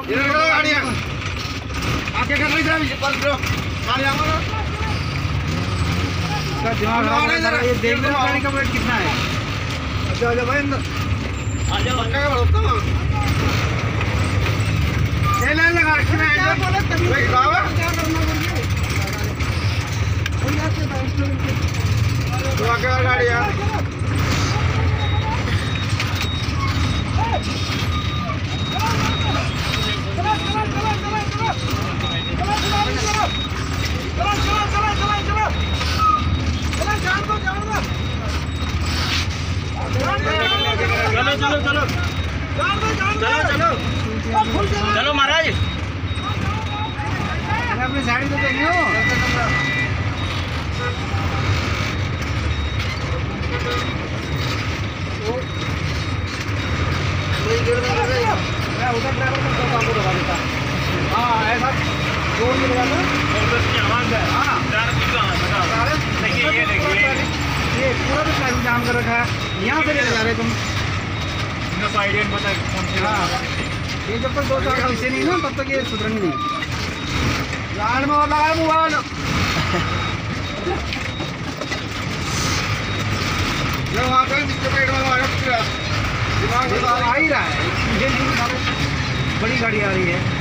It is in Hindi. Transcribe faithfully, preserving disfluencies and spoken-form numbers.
इधर करो गाड़ियाँ आगे कर रही थी पर जो गाड़ियाँ मारो का दिमाग खराब है जरा। ये देख लो गाड़ी का वेट कितना है। अच्छा आजा भाई अंदर आजा पक्का का बोलता हूँ ये ले लगा रखना है क्या बोले तभी भाई बाबा क्या करना बोलिए तो आगे गाड़ियाँ चलो चलो चलो चलो चलो चलो महाराज अपनी साड़ी तो देखियो। उधर ड्राइवर को सब आपको लगा देता। हाँ ऐसा जोर में लगा दो आवाज है। हाँ देखिए ये देखिए ये पूरा तो ट्रैफिक जाम कर रखा है। यहाँ से ले जा रहे तुम आइडिया पता है कौन सी। हाँ ये जब तक दो चार पैसे नहीं ना तब तक ये सुधरेंगे नहीं। लाल में और लगा मोबाइल जो वहाँ पे नीचे पेट में लगा दिमाग आ ही रहा है। ये बड़ी गाड़ी आ रही है।